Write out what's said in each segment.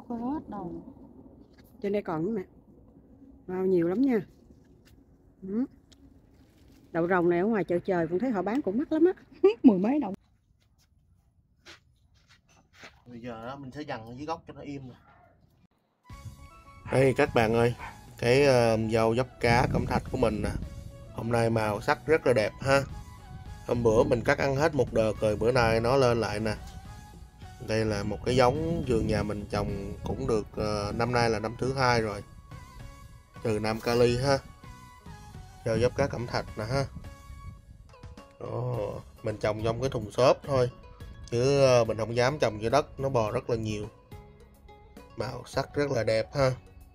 có hết đâu. Trên đây còn nữa nè. Wow, nhiều lắm nha. Đậu rồng này ở ngoài chợ trời cũng thấy họ bán cũng mắc lắm á. Mười mấy đồng. Bây giờ đó mình sẽ dằn ở dưới gốc cho nó im nè. Đây các bạn ơi, cái dâu dốc cá cẩm thạch của mình nè. Hôm nay màu sắc rất là đẹp ha. Hôm bữa mình cắt ăn hết một đợt rồi, bữa nay nó lên lại nè. Đây là một cái giống vườn nhà mình trồng cũng được, năm nay là năm thứ 2 rồi. Từ Nam Cali ha. Dâu dốc cá cẩm thạch nè ha. Mình trồng trong cái thùng xốp thôi, chứ mình không dám trồng dưới đất, nó bò rất là nhiều. Màu sắc rất là đẹp ha.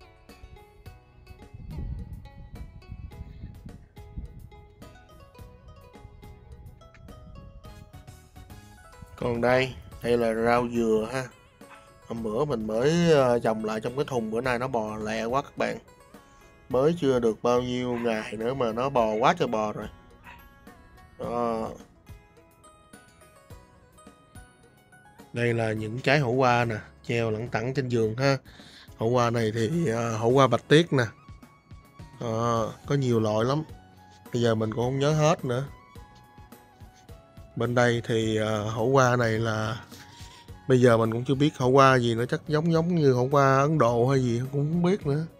Còn đây là rau dừa ha. Hôm bữa mình mới trồng lại trong cái thùng, bữa nay nó bò lẹ quá các bạn. Mới chưa được bao nhiêu ngày nữa mà nó bò quá trời bò rồi. Đó. Đây là những trái hổ qua nè, treo lẳng tẳng trên vườn ha. Hổ qua này thì hổ qua bạch tuyết nè. Có nhiều loại lắm. Bây giờ mình cũng không nhớ hết nữa. Bên đây thì hổ qua này là bây giờ mình cũng chưa biết hổ qua gì nữa, chắc giống như hổ qua Ấn Độ hay gì cũng không biết nữa.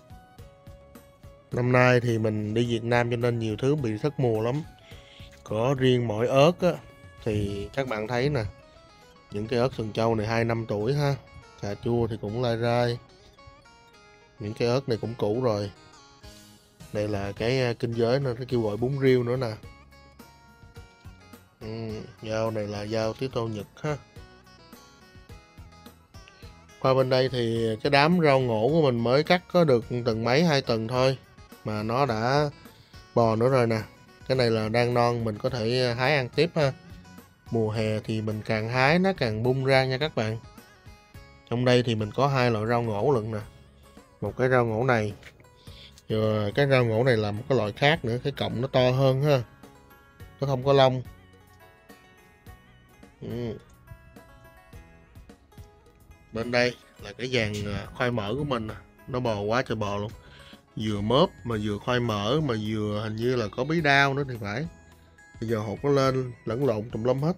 Năm nay thì mình đi Việt Nam cho nên nhiều thứ bị thất mùa lắm. Có riêng mỗi ớt á, thì các bạn thấy nè, những cái ớt sừng trâu này 2 năm tuổi ha. Cà chua thì cũng lai rai. Những cái ớt này cũng cũ rồi. Đây là cái kinh giới nó kêu gọi bún riêu nữa nè. Dao này là dao tía tô Nhật ha. Qua bên đây thì cái đám rau ngổ của mình mới cắt có được từng mấy 2 tuần thôi mà nó đã bò nữa rồi nè. Cái này là đang non, mình có thể hái ăn tiếp ha. Mùa hè thì mình càng hái nó càng bung ra nha các bạn. Trong đây thì mình có 2 loại rau ngổ lận nè. Một cái rau ngổ này, rồi cái rau ngổ này là một cái loại khác nữa, cái cọng nó to hơn ha, nó không có lông. Bên đây là cái dàn khoai mỡ của mình nè, nó bò quá trời bò luôn. Vừa mớp mà vừa khoai mỡ mà vừa hình như là có bí đao nữa thì phải. Bây giờ hột nó lên lẫn lộn tùm lum hết.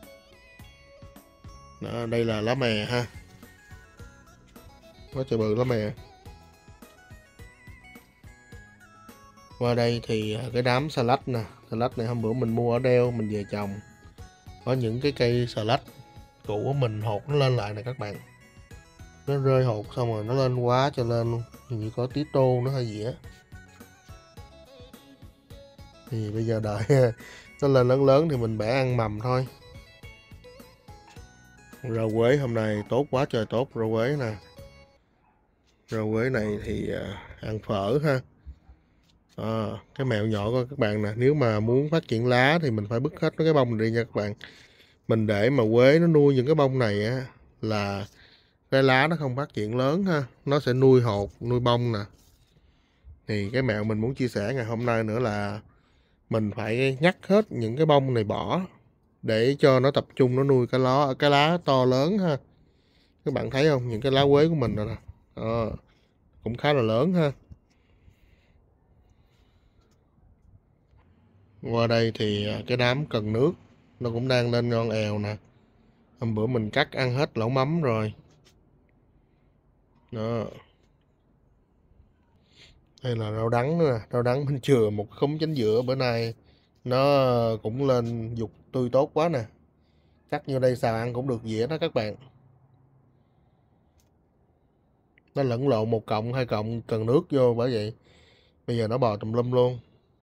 Đó, đây là lá mè ha. Quá trời bự lá mè. Qua đây thì cái đám salad nè. Salad này hôm bữa mình mua ở Đeo mình về trồng. Có những cái cây salad cũ của mình hột nó lên lại nè các bạn. Nó rơi hột xong rồi nó lên quá cho lên luôn. Hình như có tí tô nữa hay gì á. Thì bây giờ đợi nó lên lớn lớn thì mình bẻ ăn mầm thôi. Rau quế hôm nay tốt quá trời tốt, rau quế nè. Rau quế này thì ăn phở ha. Cái mẹo nhỏ của các bạn nè, nếu mà muốn phát triển lá thì mình phải bứt hết cái bông này đi nha các bạn. Mình để mà quế nó nuôi những cái bông này á là cái lá nó không phát triển lớn ha, nó sẽ nuôi hột, nuôi bông nè. Thì cái mẹo mình muốn chia sẻ ngày hôm nay nữa là mình phải ngắt hết những cái bông này bỏ để cho nó tập trung nó nuôi cái lá to lớn ha. Các bạn thấy không, những cái lá quế của mình nè, cũng khá là lớn ha. Qua đây thì cái đám cần nước nó cũng đang lên ngon èo nè. Hôm bữa mình cắt ăn hết lẩu mắm rồi. Đó. Đây là rau đắng nữa nè, rau đắng mình chừa một khóm chính giữa, bữa nay nó cũng lên dục tươi tốt quá nè. Chắc như đây xào ăn cũng được dĩa đó các bạn. Nó lẫn lộn 1 cọng 2 cọng cần nước vô, bởi vậy bây giờ nó bò tùm lum luôn.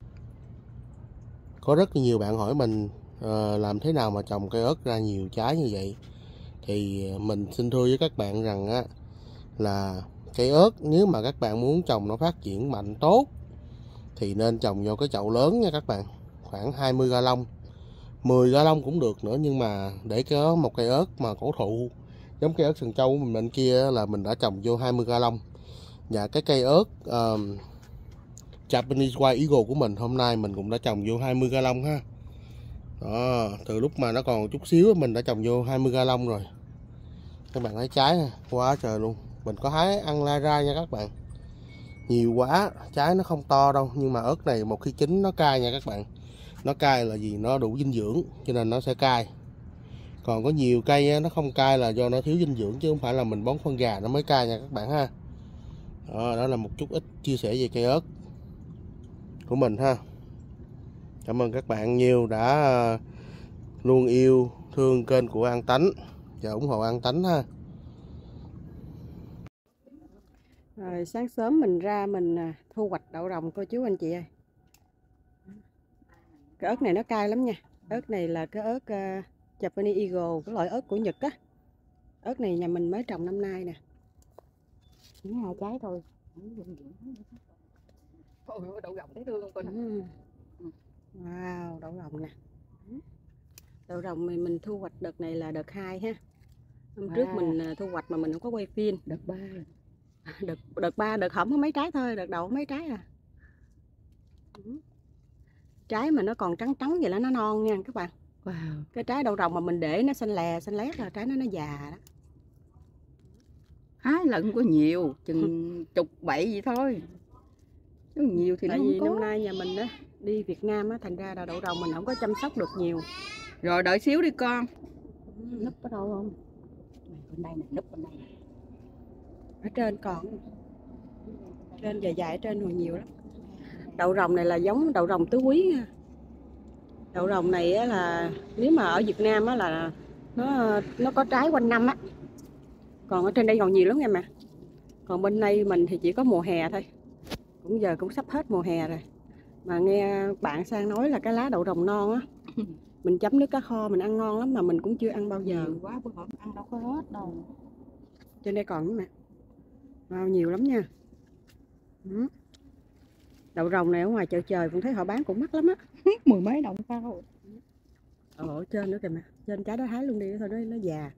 Có rất nhiều bạn hỏi mình làm thế nào mà trồng cây ớt ra nhiều trái như vậy. Thì mình xin thưa với các bạn rằng á, là cây ớt nếu mà các bạn muốn trồng nó phát triển mạnh tốt thì nên trồng vô cái chậu lớn nha các bạn. Khoảng 20 gallon, 10 gallon cũng được nữa, nhưng mà để có một cây ớt mà cổ thụ giống cây ớt sừng trâu của mình bên kia là mình đã trồng vô 20 gallon. Và cái cây ớt Japanese White Eagle của mình hôm nay mình cũng đã trồng vô 20 gallon ha. Đó, từ lúc mà nó còn chút xíu mình đã trồng vô 20 gallon rồi. Các bạn thấy trái quá trời luôn. Mình có hái ăn lai ra nha các bạn. Nhiều quá, trái nó không to đâu. Nhưng mà ớt này một khi chín nó cay nha các bạn. Nó cay là vì nó đủ dinh dưỡng cho nên nó sẽ cay. Còn có nhiều cây nó không cay là do nó thiếu dinh dưỡng, chứ không phải là mình bón phân gà nó mới cay nha các bạn ha. Đó là một chút ít chia sẻ về cây ớt của mình ha. Cảm ơn các bạn nhiều đã luôn yêu thương kênh của An Tánh và ủng hộ An Tánh ha. Rồi sáng sớm mình ra mình thu hoạch đậu rồng cô chú anh chị ơi. Cái ớt này nó cay lắm nha. Ớt này là cái ớt Japanese Eagle, cái loại ớt của Nhật á. Ớt này nhà mình mới trồng năm nay nè. Chỉ 2 trái thôi. Ôi, đậu rồng thấy thương không con? Wow, đậu rồng nè. Đậu rồng mình thu hoạch đợt này là đợt 2 ha. Hôm trước mình thu hoạch mà mình không có quay phim. Đợt 3. Đợt 3, đợt hỏng có mấy trái thôi, đợt đầu có mấy trái à. Trái mà nó còn trắng trắng vậy là nó non nha các bạn. Wow. Cái trái đậu rồng mà mình để nó xanh lè xanh lét là trái nó già đó. Hái lần có nhiều, chừng chục bậy vậy thôi. Chứ nhiều thì tại nó vì không có. năm nay nhà mình á đi Việt Nam á, thành ra đậu rồng mình không có chăm sóc được nhiều. Rồi đợi xíu đi con. Núp ở đâu không? Bên đây nè, núp bên đây. Ở trên còn. Trên dài dài ở trên còn nhiều lắm. Đậu rồng này là giống đậu rồng tứ quý nha. Đậu rồng này á là nếu mà ở Việt Nam á là nó có trái quanh năm á. Còn ở trên đây còn nhiều lắm nha mà. Còn bên đây mình thì chỉ có mùa hè thôi. Cũng giờ cũng sắp hết mùa hè rồi. Mà nghe bạn sang nói là cái lá đậu rồng non á, mình chấm nước cá kho mình ăn ngon lắm mà mình cũng chưa ăn bao giờ. Nhiều quá bữa hôm ăn đâu có hết đâu. Trên đây còn nữa nè. Wow, nhiều lắm nha. Đậu rồng này ở ngoài chợ trời cũng thấy họ bán cũng mắc lắm á. 10 mấy đồng cao. Ở trên nữa kìa mà. Trên trái đó hái luôn đi thôi, nó già.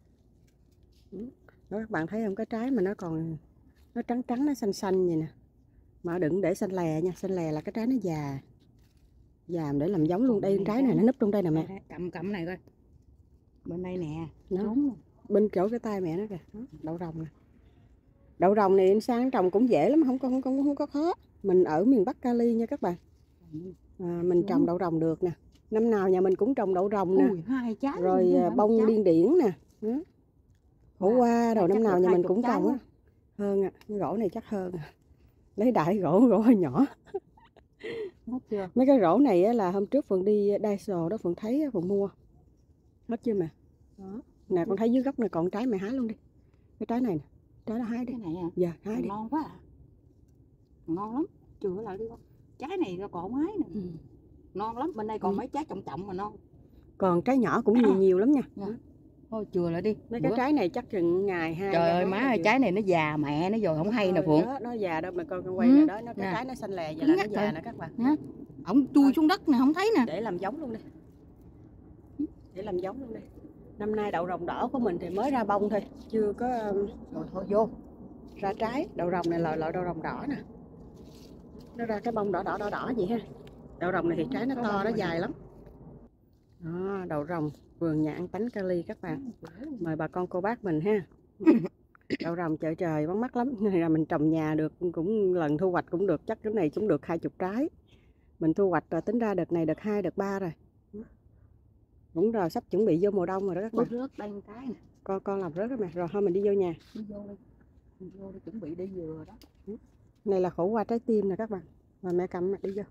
Đó, các bạn thấy không, cái trái mà nó còn nó trắng trắng, nó xanh xanh vậy nè. Mà đừng để xanh lè nha, xanh lè là cái trái nó già. Già để làm giống luôn. Đây trái này nó núp trong đây nè mẹ. Cầm này coi. Bên đây nè. Nó bên chỗ cái tay mẹ nó kìa. Đó, đậu rồng nè. Đậu rồng này sang trồng cũng dễ lắm, không có khó. Mình ở miền Bắc Cali nha các bạn. Mình trồng đậu rồng được nè. Năm nào nhà mình cũng trồng đậu rồng nè. 2 trái. Rồi bông điên điển nè. Khổ qua đầu năm nào nhà mình cũng trồng á. Hơn cái rổ này chắc hơn. Lấy đại gỗ hơi nhỏ. Hết chưa? Mấy cái rổ này á, là hôm trước Phượng đi Daiso đó Phượng thấy Phượng mua. Hết chưa mà. Đó. Nè con thấy dưới gốc này còn trái mày hái luôn đi. Cái trái này nè. Trái đó hái đi. Cái này à? Dạ hái đi. Ngon quá à. Ngon lắm. Chừa lại đi con. Trái này còn không hái nè. Non lắm. Bên đây còn mấy trái trọng mà non. Còn trái nhỏ cũng nhiều lắm nha. Thôi chừa lại đi. Mấy cái trái này chắc chừng ngày 2. Trời ơi má ơi, trái này nó già mẹ nó rồi không hay nè Phượng. Đó, nó già đâu mà con quay nè đó, nó cái trái nó xanh lè vậy là nó già nè các bạn. Ổng chui xuống đất nè không thấy nè. Để làm giống luôn đi. Để làm giống luôn đi. Năm nay đậu rồng đỏ của mình thì mới ra bông thôi, chưa có rồi thôi vô. Ra trái. Đậu rồng này là loại đậu rồng đỏ nè. Nó ra cái bông đỏ vậy ha. Đậu rồng này thì trái nó to, nó dài lắm. Đó, đậu rồng vườn nhà An Tánh Cali các bạn. Mời bà con cô bác mình ha. Đậu rồng chợ trời bán mắc lắm. Nên là mình trồng nhà được cũng lần thu hoạch cũng được, chắc cái này cũng được 20 trái. Mình thu hoạch rồi tính ra đợt này đợt 2, đợt 3 rồi. Đúng rồi, sắp chuẩn bị vô mùa đông rồi đó các bạn. Rớt đây một cái nè. Con làm rớt đó mà. Rồi thôi mình đi vô nhà. Đi vô đi. Đi vô đi, chuẩn bị đi vừa đó. Này là khổ qua trái tim nè các bạn. Và mẹ cầm mà đi vô.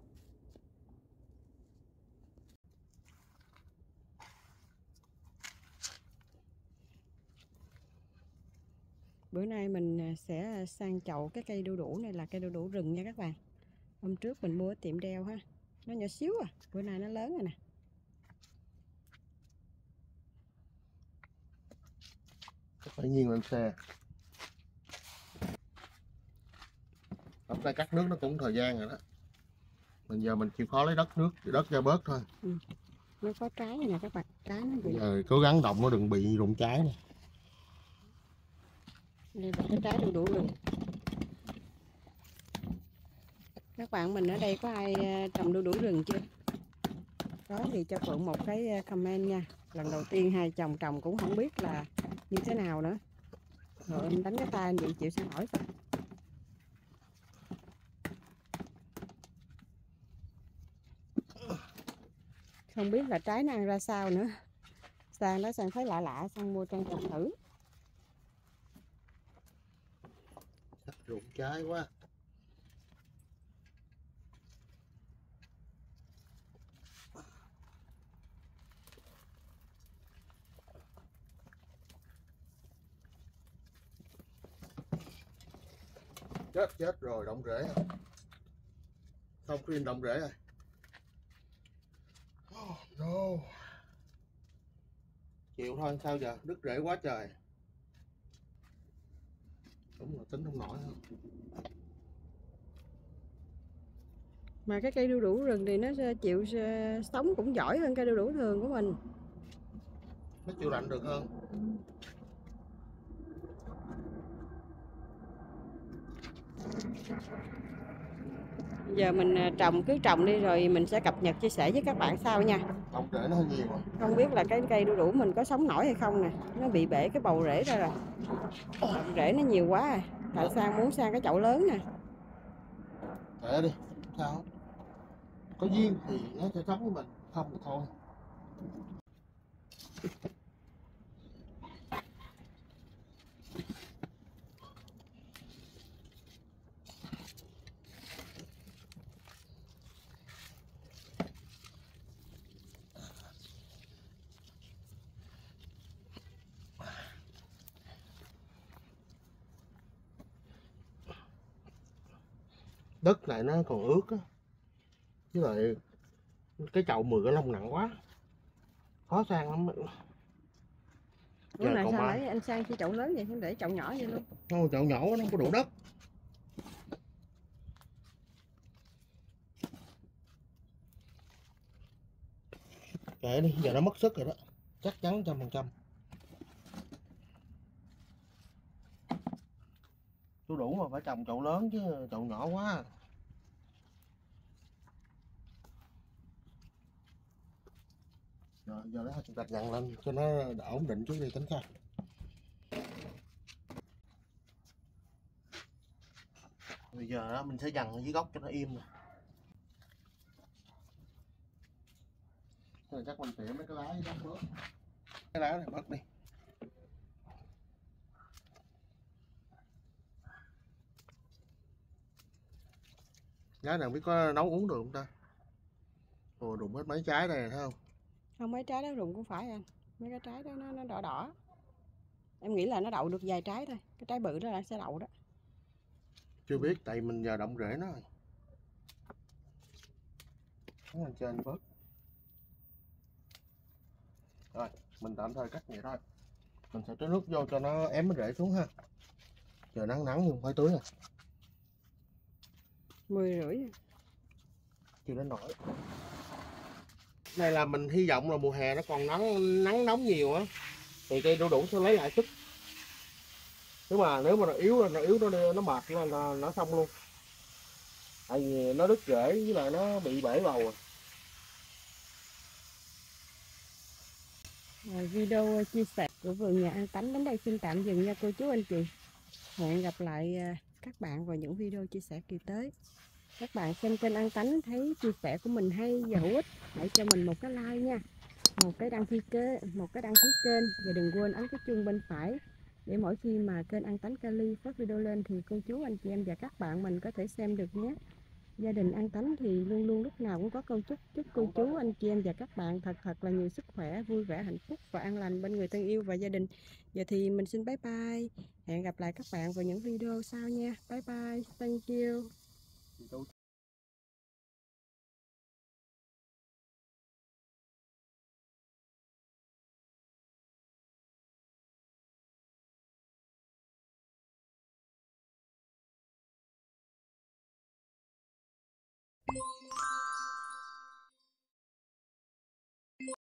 Bữa nay mình sẽ sang chậu cái cây đu đủ này là cây đu đủ rừng nha các bạn. Hôm trước mình mua ở tiệm đeo ha. Nó nhỏ xíu à. Bữa nay nó lớn rồi nè. Phải nghiêng lên xe. Hôm nay cắt nước nó cũng thời gian rồi đó. Giờ mình chịu khó lấy đất ra bớt thôi. Nó có trái này nè các bạn. Trái nó vậy. Giờ cố gắng động nó đừng bị rụng trái nè. Đây là cái trái đu đủ rừng. Các bạn mình ở đây có ai trồng đu đủ rừng chưa? Có thì cho Phượng một cái comment nha. Lần đầu tiên hai chồng trồng cũng không biết là như thế nào nữa. Rồi em đánh cái tay anh bị chịu sao nổi. Không biết là trái nó ăn ra sao nữa. Sang đó sang thấy lạ lạ, sang mua trang trồng thử. Chắc rụng trái quá. Chết rồi, động rễ. Không khuyên động rễ rồi. Oh, no. Chịu thôi, sao giờ, đứt rễ quá trời. Đúng là tính không nổi nữa. Mà cái cây đu đủ rừng thì nó chịu sống cũng giỏi hơn cây đu đủ thường của mình. Nó chịu lạnh được hơn. Giờ mình cứ trồng đi rồi mình sẽ cập nhật chia sẻ với các bạn sau nha. Động rễ nó hơi nhiều rồi. Không biết là cái cây đu đủ mình có sống nổi hay không nè. Nó bị bể cái bầu rễ ra rồi. Động rễ nó nhiều quá rồi. Tại sao muốn sang cái chậu lớn nè. Kệ đi, sao? Có duyên thì nó sẽ sống với mình, không thì thôi. Đất này nó còn ướt á, với lại cái chậu 10 cái lông nặng quá, khó sang lắm. Bữa nay sao lấy anh sang cái chậu lớn vậy, không để chậu nhỏ vậy luôn? Không, chậu nhỏ nó không có đủ đất. Kệ đi, giờ nó mất sức rồi đó, chắc chắn 100%. Tôi đủ mà phải trồng chậu lớn chứ chậu nhỏ quá. Rồi giờ nó gạch dặn lên cho nó ổn định trước đi tính sao. Bây giờ đó mình sẽ dằn ở dưới gốc cho nó im nè. Rồi chắc mình tỉa mấy cái lá dưới bớt. Cái lá này bớt đi. Lá này không biết có nấu uống được không ta? Ồ, đụng hết mấy trái đây thấy không? Không, mấy trái đó rụng cũng phải anh. Mấy cái trái đó nó đỏ đỏ. Em nghĩ là nó đậu được vài trái thôi. Cái trái bự đó là sẽ đậu đó. Chưa biết, tại mình giờ động rễ nó rồi. Nó lên trên bớt. Rồi, mình tạm thời cắt vậy thôi. Mình sẽ tưới nước vô cho nó ém cái rễ xuống ha. Giờ nắng nắng nhưng phải tưới nè. 10:30. Chưa đến nổi. Này là mình hy vọng là mùa hè nó còn nắng nóng nhiều á, thì cây đu đủ sẽ lấy lại sức. Nếu mà nó yếu nó mệt là nó xong luôn. Tại vì nó đứt rễ với lại nó bị bể bầu rồi. Video chia sẻ của vườn nhà An Tánh đến đây xin tạm dừng nha cô chú anh chị. Hẹn gặp lại các bạn vào những video chia sẻ kỳ tới. Các bạn xem kênh An Tánh thấy chia sẻ của mình hay và hữu ích, hãy cho mình một cái like nha, một cái đăng ký kênh và đừng quên ấn cái chuông bên phải để mỗi khi mà kênh An Tánh Cali phát video lên thì cô chú anh chị em và các bạn mình có thể xem được nhé. Gia đình An Tánh thì luôn luôn lúc nào cũng có câu chúc cô chú anh chị em và các bạn thật là nhiều sức khỏe, vui vẻ, hạnh phúc và an lành bên người thân yêu và gia đình. Giờ thì mình xin bye bye, hẹn gặp lại các bạn vào những video sau nha. Bye bye, thank you.